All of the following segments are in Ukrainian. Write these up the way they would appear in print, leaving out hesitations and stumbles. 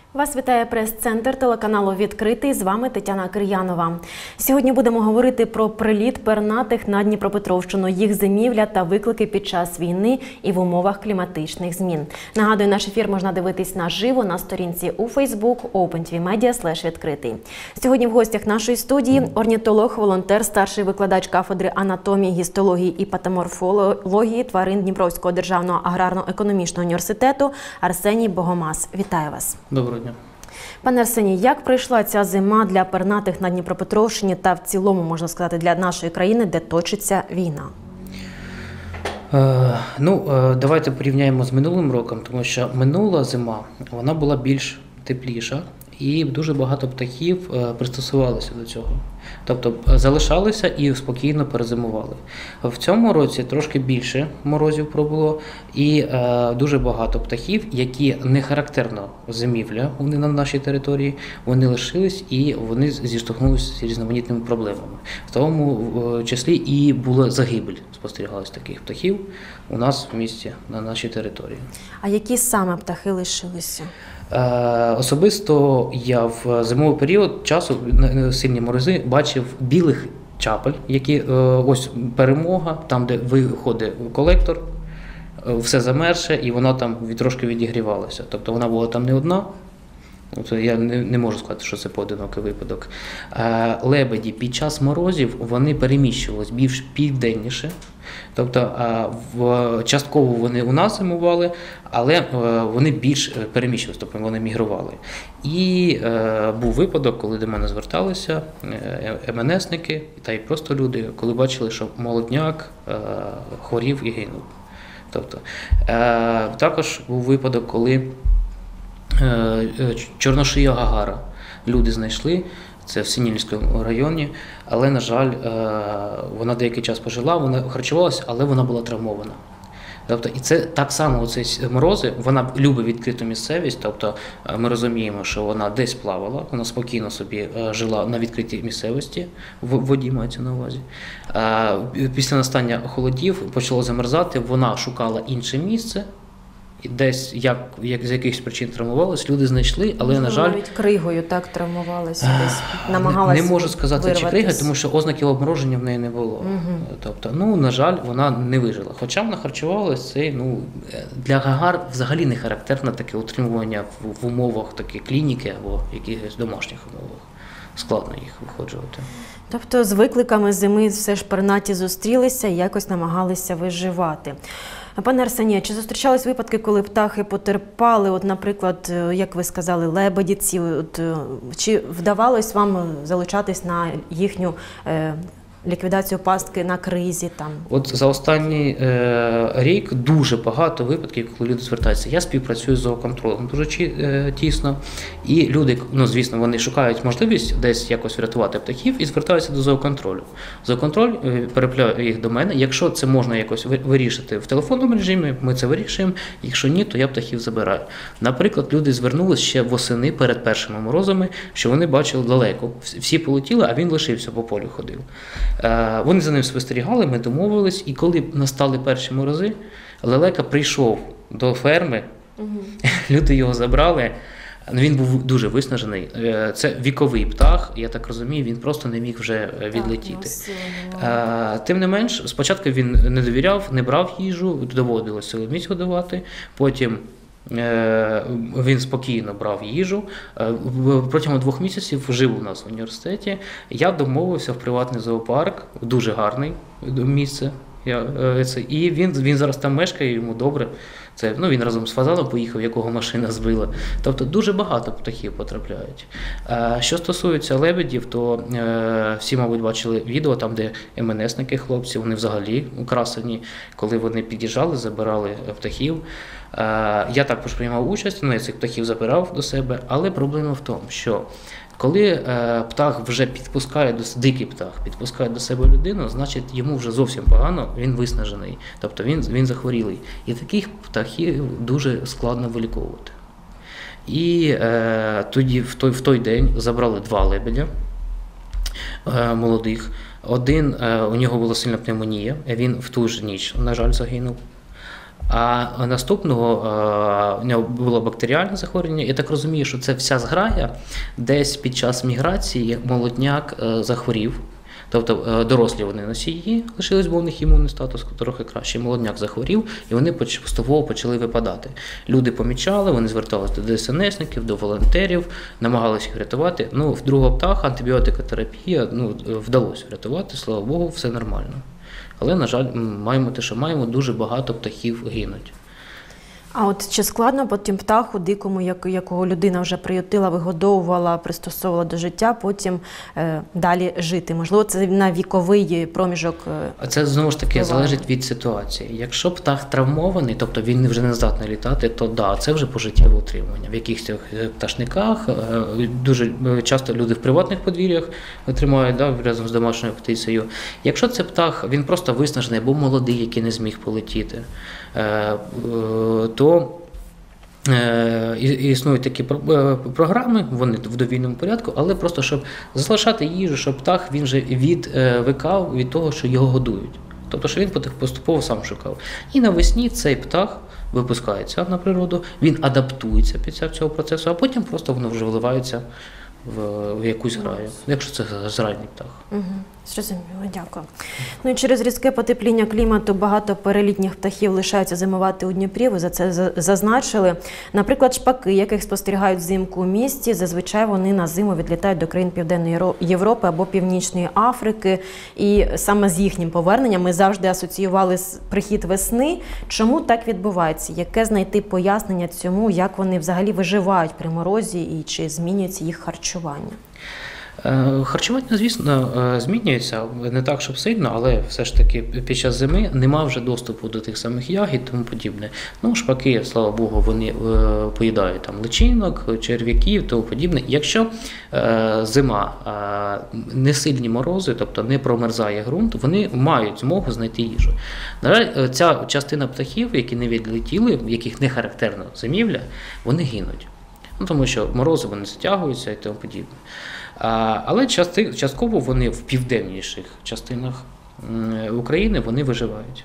Вас вітає прес-центр телеканалу «Відкритий». З вами Тетяна Кир'янова. Сьогодні будемо говорити про приліт пернатих на Дніпропетровщину, їх зимівля та виклики під час війни і в умовах кліматичних змін. Нагадую, наш ефір можна дивитись наживо на сторінці у Facebook OpenTVMedia/відкритий. Сьогодні в гостях нашої студії орнітолог, волонтер, старший викладач кафедри анатомії, гістології і патоморфології тварин Дніпровського державного аграрно-економічного університету Арсеній Богомаз. Вітаю вас. Доброго дня. Пане Арсеній, як пройшла ця зима для пернатих на Дніпропетровщині та в цілому, можна сказати, для нашої країни, де точиться війна? Давайте порівняємо з минулим роком, тому що минула зима, вона була більш тепліша і дуже багато птахів пристосувалися до цього. Тобто залишалися і спокійно перезимували. В цьому році трошки більше морозів пробуло і дуже багато птахів, які не характерно зимівля вони на нашій території, вони лишились і вони зіштовхнулися з різноманітними проблемами. В тому числі і була загибель, спостерігалась таких птахів у нас в місті, на нашій території. А які саме птахи лишилися? Особисто я в зимовий період часу, сильні морози, бачив білих чапель, які ось перемога, там де виходить колектор, все замерше і вона там трошки відігрівалася. Тобто вона була там не одна. Я не можу сказати, що це поодинокий випадок. Лебеді під час морозів вони переміщувалися більш південніше. Тобто частково вони у нас зимували, але вони більш переміщувалися, тобто вони мігрували. І був випадок, коли до мене зверталися МНСники та й просто люди, коли бачили, що молодняк хворів і гинув. Тобто, також був випадок, коли чорношия гагара люди знайшли, це в Синільському районі, але, на жаль, вона деякий час пожила, вона харчувалася, але вона була травмована. Тобто, і це так само, оці морози, вона любить відкриту місцевість, тобто ми розуміємо, що вона десь плавала, вона спокійно собі жила на відкритій місцевості, в воді мається на увазі. Після настання холодів почало замерзати, вона шукала інше місце, десь з якихось причин травмувалися, люди знайшли, але, на жаль... Навіть кригою так травмувалися, десь намагалися. Не можу сказати, чи крига, тому що ознаків обмороження в неї не було. Тобто, на жаль, вона не вижила. Хоча вона харчувалася, це, для гагар взагалі не характерне таке утримування в умовах такі клініки або якихось домашніх умовах. Складно їх виходжувати. Тобто з викликами зими все ж пернаті зустрілися і якось намагалися виживати. Пане Арсенію, чи зустрічались випадки, коли птахи потерпали, наприклад, як ви сказали, лебеді ці, чи вдавалось вам залучатись на їхню ліквідацію пастки на кризі? От за останній рік дуже багато випадків, коли люди звертаються. Я співпрацюю з зооконтролем дуже тісно, і люди, звісно, вони шукають можливість десь якось врятувати птахів і звертаються до зооконтролю. Зооконтроль переправляє їх до мене. Якщо це можна якось вирішити в телефонному режимі, ми це вирішуємо. Якщо ні, то я птахів забираю. Наприклад, люди звернулися ще восени перед першими морозами, що вони бачили далеко. Всі полетіли, а він лишився, по полю ходив. Вони за ним спостерігали, ми домовились, і коли настали перші морози, лелека прийшов до ферми, люди його забрали, він був дуже виснажений. Це віковий птах, я так розумію, він просто не міг вже відлетіти. Тим не менш, спочатку він не довіряв, не брав їжу, доводилося силоміць годувати, потім він спокійно брав їжу. Протягом 2 місяців жив у нас в університеті. Я домовився в приватний зоопарк, дуже гарне місце. І він зараз там мешкає, йому добре. Він разом з фазаном поїхав, якого машина збила. Тобто дуже багато птахів потрапляють. Що стосується лебедів, то всі, мабуть, бачили відео, там, де МНСники хлопці, вони взагалі красені, коли вони під'їжджали, забирали птахів. Я також приймав участь, я цих птахів забирав до себе, але проблема в тому, що коли птах вже дикий птах підпускає до себе людину, значить йому вже зовсім погано, він виснажений, тобто він захворілий. І таких птахів дуже складно виліковувати. І тоді в той день забрали 2 лебедя молодих. Один, у нього була сильна пневмонія, він в ту ж ніч, на жаль, загинув. А наступного у нього було бактеріальне захворювання. Я так розумію, що це вся зграя десь під час міграції молодняк захворів. Тобто дорослі вони носії лишились, бо у них імунний статус трохи краще. Молодняк захворів, і вони поступово почали випадати. Люди помічали, вони зверталися до ДСНСників, до волонтерів, намагалися їх врятувати. Ну, в другого птаха антибіотикотерапія вдалося врятувати, слава Богу, все нормально. Але, на жаль, маємо те, що маємо, дуже багато птахів гинуть. А от чи складно потім птаху дикому, якого людина вже приютила, вигодовувала, пристосовувала до життя, потім далі жити? Можливо, це на віковий проміжок? А це, знову ж таки, залежить від ситуації. Якщо птах травмований, тобто він вже не здатний літати, то да, це вже пожиттєве утримування. В якихось пташниках дуже часто люди в приватних подвір'ях тримають, да, разом з домашньою птицею. Якщо це птах, він просто виснажений або молодий, який не зміг полетіти, то існують такі програми, вони в довільному порядку, але просто щоб залишати їжу, щоб птах він вже відвикав від того, що його годують. Тобто, що він поступово сам шукав. І навесні цей птах випускається на природу, він адаптується під час цього процесу, а потім просто воно вже вливається в якусь граю, якщо це зранній птах. Зрозуміло, дякую. Ну і через різке потепління клімату багато перелітніх птахів лишаються зимувати у Дніпрі, ви за це зазначили. Наприклад, шпаки, яких спостерігають взимку у місті, зазвичай вони на зиму відлітають до країн Південної Європи або Північної Африки. І саме з їхнім поверненням ми завжди асоціювали прихід весни. Чому так відбувається? Яке знайти пояснення цьому, як вони взагалі виживають при морозі і чи змінюється їх харчування? Харчування, звісно, змінюється, не так, щоб сильно, але все ж таки під час зими нема вже доступу до тих самих ягід і тому подібне. Ну, шпаки, слава Богу, вони поїдають там личинок, черв'яків і тому подібне. Якщо зима, не сильні морози, тобто не промерзає ґрунт, вони мають змогу знайти їжу. На жаль, ця частина птахів, які не відлетіли, в яких не характерна зимівля, вони гинуть. Ну, тому що морози вони затягуються і тому подібне. Але частково вони в південніших частинах України вони виживають.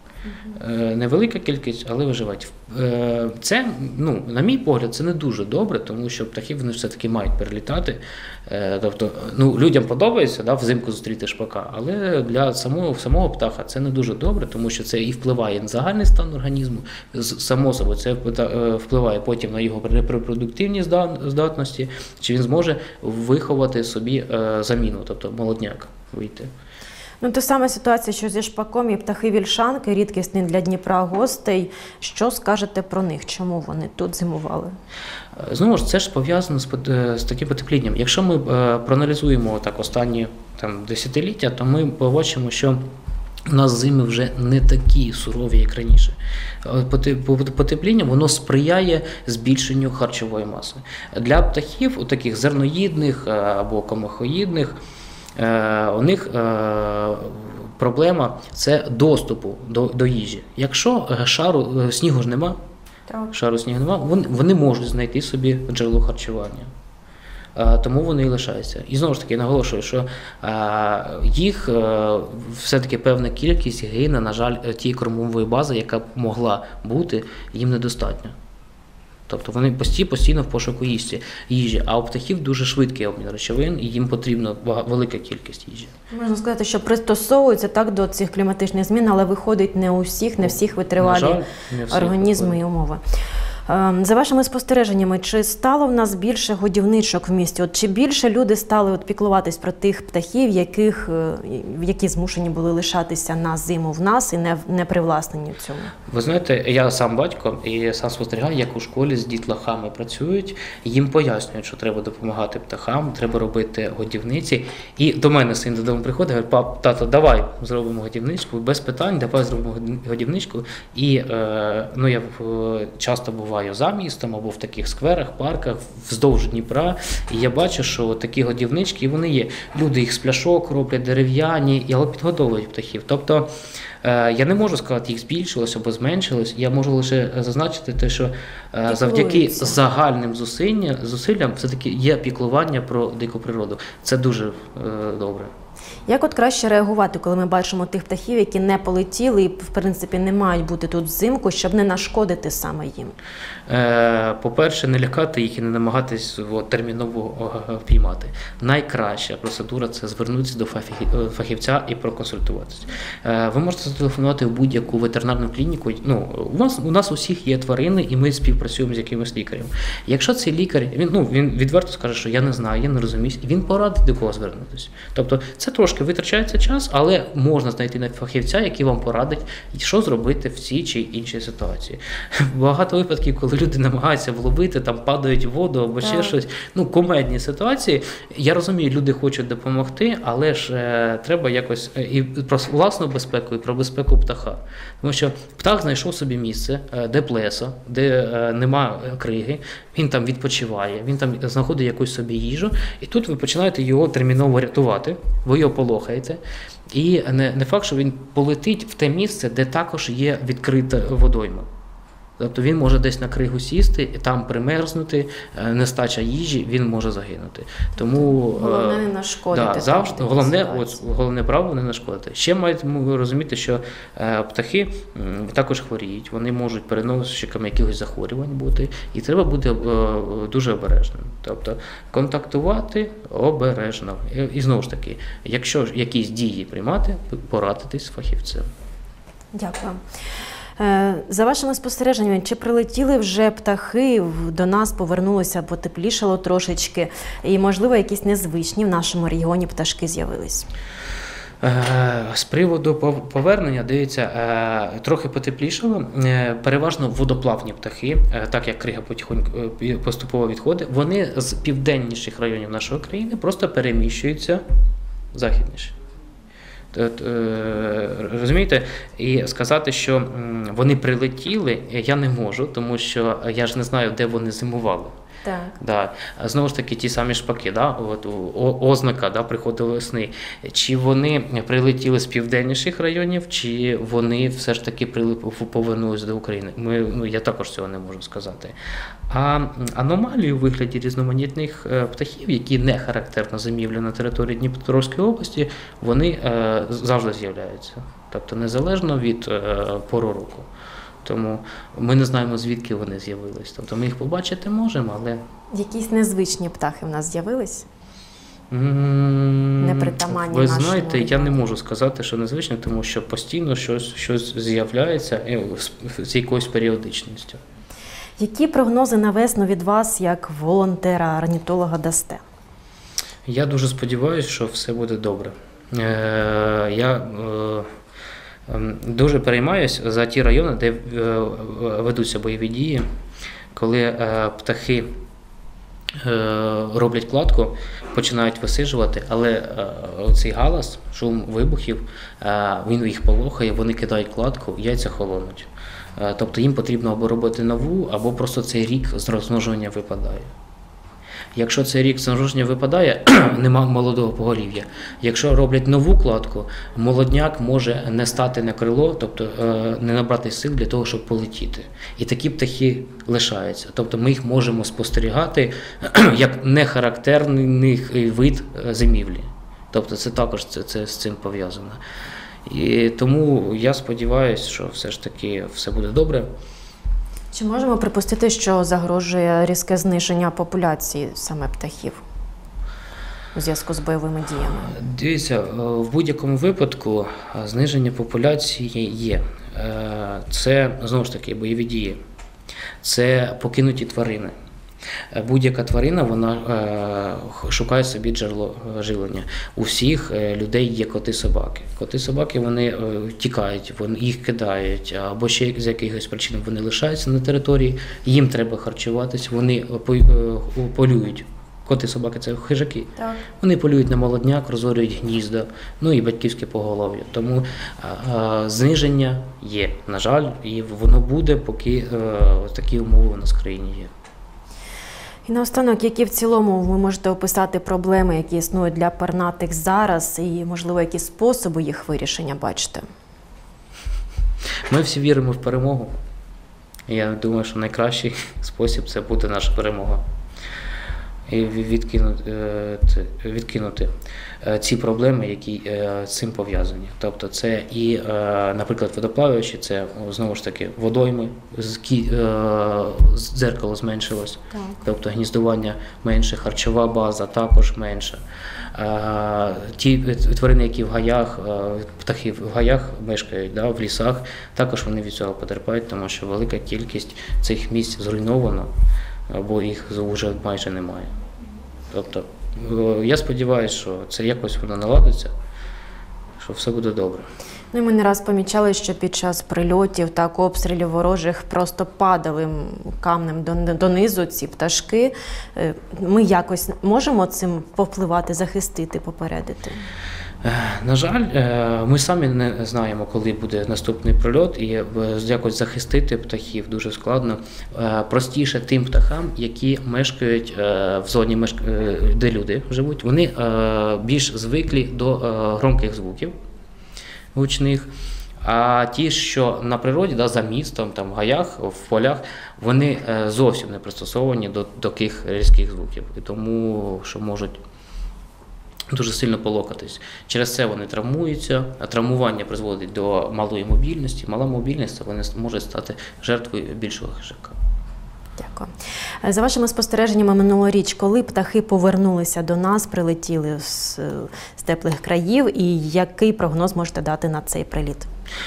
Невелика кількість, але виживають. Це, на мій погляд, це не дуже добре, тому що птахи вони все-таки мають перелітати. Тобто, людям подобається, да, взимку зустріти шпака, але для самого птаха це не дуже добре, тому що це і впливає на загальний стан організму, само собою це впливає потім на його репродуктивні здатності, чи він зможе виховати собі заміну, тобто молодняк вийти. Ну, та сама ситуація, що зі шпаком і птахи-вільшанки, рідкісні для Дніпра гостей. Що скажете про них? Чому вони тут зимували? Знову ж, це ж пов'язано з таким потеплінням. Якщо ми проаналізуємо так останні десятиліття, то ми побачимо, що у нас зими вже не такі сурові, як раніше. Потепління, воно сприяє збільшенню харчової маси. Для птахів, таких зерноїдних або комахоїдних, у них проблема – це доступу до їжі. Якщо снігу ж нема, вони можуть знайти собі джерело харчування. Тому вони і лишаються. І знову ж таки наголошую, що їх все-таки певна кількість гине, на жаль, тієї кормової бази, яка б могла бути, їм недостатньо. Тобто вони постійно в пошуку їжі, а у птахів дуже швидкий обмін речовин, і їм потрібна велика кількість їжі. Можна сказати, що пристосовуються так до цих кліматичних змін, але виходить не у всіх витривалі організми і умови. За вашими спостереженнями, чи стало в нас більше годівничок в місті? Чи більше люди стали піклуватись про тих птахів, які змушені були лишатися на зиму в нас і не привласнені цьому? Ви знаєте, я сам батько і сам спостерігаю, як у школі з дітлахами працюють, їм пояснюють, що треба допомагати птахам, треба робити годівниці. І до мене син додому приходить, говорить: пап, тато, давай зробимо годівничку, без питань, давай зробимо годівничку. І я часто буваю за містом або в таких скверах, парках, вздовж Дніпра, і я бачу, що такі годівнички, вони є. Люди їх з пляшок роблять, дерев'яні, але підгодовують птахів. Тобто я не можу сказати, їх збільшилось або зменшилось, я можу лише зазначити те, що завдяки загальним зусиллям все-таки є піклування про дику природу. Це дуже добре. Як от краще реагувати, коли ми бачимо тих птахів, які не полетіли і, в принципі, не мають бути тут взимку, щоб не нашкодити саме їм? По-перше, не лякати їх і не намагатись терміново впіймати. Найкраща процедура – це звернутися до фахівця і проконсультуватися. Ви можете зателефонувати в будь-яку ветеринарну клініку. У нас у всіх є тварини, і ми співпрацюємо з якимось лікарем. Якщо цей лікар, він відверто скаже, що я не знаю, я не розумію, він порадить, до кого звернутися. Тобто це трошки витрачається час, але можна знайти фахівця, який вам порадить, що зробити в цій чи іншій ситуації. Багато випадків, коли люди намагаються вловити, там падають в воду або ще щось, кумедні ситуації. Я розумію, люди хочуть допомогти, але ж треба якось і про власну безпеку, і про безпеку птаха. Тому що птах знайшов собі місце, де плесо, де нема криги, він там відпочиває, він там знаходить якусь собі їжу, і тут ви починаєте його терміново рятувати, ви його полохаєте, і не факт, що він полетить в те місце, де також є відкрита водойма. Тобто він може десь на кригу сісти, там примерзнути, нестача їжі, він може загинути. Тому головне не нашкодити. Завжди головне право не нашкодити. Ще маєте розуміти, що птахи також хворіють, вони можуть переносчиками якихось захворювань бути, і треба бути дуже обережним. Тобто контактувати обережно. І знову ж таки, якщо якісь дії приймати, порадитись з фахівцем. Дякую. За вашими спостереженнями, чи прилетіли вже птахи до нас, повернулося, потеплішало трошечки, і, можливо, якісь незвичні в нашому регіоні пташки з'явились? З приводу повернення, дивіться, трохи потеплішало, переважно водоплавні птахи, так як крига потихоньку поступово відходить, вони з південніших районів нашої країни просто переміщуються західніше. Розумієте, і сказати, що вони прилетіли, я не можу, тому що я ж не знаю, де вони зимували. Так. Да. Знову ж таки, ті самі шпаки, ознака приходу весни. Чи вони прилетіли з південніших районів, чи вони все ж таки повернулися до України? Я також цього не можу сказати. А аномалії у вигляді різноманітних птахів, які не характерно зимівлі на території Дніпропетровської області, вони завжди з'являються. Тобто незалежно від пору року. Тому ми не знаємо, звідки вони з'явились. Тобто ми їх побачити можемо, але... Якісь незвичні птахи в нас з'явились? Непритаманні Ви нашому знаєте, я регіону. не можу сказати, що незвичне, тому що постійно щось з'являється з якоюсь періодичністю. Які прогнози на весну від вас, як волонтера, орнітолога, дасте? Я дуже сподіваюся, що все буде добре. Я дуже переймаюся за ті райони, де ведуться бойові дії, коли птахи роблять кладку, починають висиджувати, але цей галас, шум вибухів, він їх полохає, вони кидають кладку, яйця холонуть. Тобто їм потрібно або робити нову, або просто цей рік з розмноження випадає. Якщо цей рік з розмноження випадає, нема молодого поголів'я. Якщо роблять нову кладку, молодняк може не стати на крило, тобто не набрати сил для того, щоб полетіти. І такі птахи лишаються. Тобто ми їх можемо спостерігати як нехарактерний вид зимівлі. Тобто це також це з цим пов'язано. І тому я сподіваюся, що все ж таки все буде добре. Чи можемо припустити, що загрожує різке зниження популяції саме птахів у зв'язку з бойовими діями? Дивіться, в будь-якому випадку зниження популяції є. Це, знову ж таки, бойові дії. Це покинуті тварини. Будь-яка тварина, вона шукає собі джерело живлення. У всіх людей є коти-собаки. Коти-собаки, вони тікають, їх кидають, або ще з якихось причин вони лишаються на території, їм треба харчуватись, вони полюють. Коти-собаки – це хижаки. Так. Вони полюють на молодняк, розорюють гнізда, і батьківське поголов'я. Тому зниження є, на жаль, і воно буде, поки такі умови у нас в країні є. І наостанок, які в цілому ви можете описати проблеми, які існують для пернатих зараз, і, можливо, які способи їх вирішення бачите? Ми всі віримо в перемогу. Я думаю, що найкращий спосіб – це буде наша перемога. і відкинути ці проблеми, які з цим пов'язані. Тобто це і, наприклад, водоплаваючі, це знову ж таки водойми, дзеркало зменшилось, тобто гніздування менше, харчова база також менша. Ті тварини, які в гаях, птахи в гаях мешкають, в лісах, також вони від цього потерпають, тому що велика кількість цих місць зруйновано, або їх вже майже немає. Тобто, я сподіваюся, що це якось воно наладиться, що все буде добре. Ну, і ми не раз помічали, що під час прильотів, так, обстрілів ворожих просто падали камнем донизу ці пташки. Ми якось можемо цим повпливати, захистити, попередити? На жаль, ми самі не знаємо, коли буде наступний прильот, і якось захистити птахів дуже складно. Простіше тим птахам, які мешкають в зоні, де люди живуть. Вони більш звиклі до громких звуків гучних, а ті, що на природі, за містом, там, в гаях, в полях, вони зовсім не пристосовані до таких різких звуків, і тому що можуть дуже сильно полокатись. Через це вони травмуються, а травмування призводить до малої мобільності. Мала мобільність, вони можуть стати жертвою більшого хижака. Дякую. За вашими спостереженнями минулоріч, коли птахи повернулися до нас, прилетіли з теплих країв, і який прогноз можете дати на цей приліт?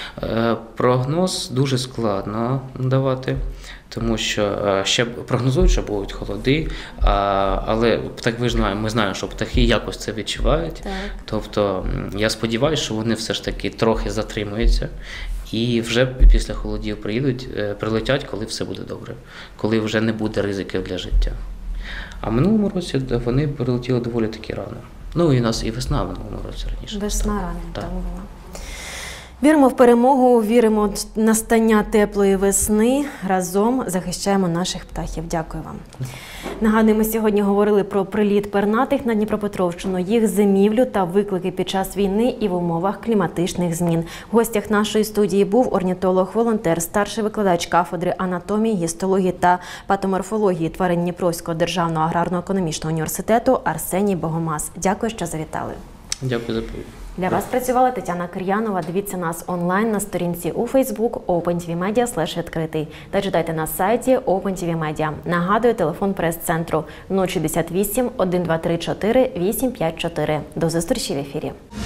Прогноз дуже складно давати, тому що ще прогнозують, що будуть холоди, але ми знаємо, що птахи якось це відчувають. Так. Тобто я сподіваюся, що вони все ж таки трохи затримуються і вже після холодів прилетять, коли все буде добре, коли вже не буде ризиків для життя. А в минулому році вони прилетіли доволі таки рано. Ну і у нас і весна в минулому році раніше. Весна рано там була. Віримо в перемогу, віримо в настання теплої весни. Разом захищаємо наших птахів. Дякую вам. Нагадую, ми сьогодні говорили про приліт пернатих на Дніпропетровщину, їх зимівлю та виклики під час війни і в умовах кліматичних змін. В гостях нашої студії був орнітолог-волонтер, старший викладач кафедри анатомії, гістології та патоморфології тварин Дніпровського державного аграрно-економічного університету Арсеній Богомаз. Дякую, що завітали. Дякую за повідь. Для вас працювала Тетяна Кир'янова. Дивіться нас онлайн на сторінці у Facebook OpenTVMedia/відкритий та читайте на сайті OpenTVMedia. Нагадую, телефон прес-центру 068 1234 854. До зустрічі в ефірі.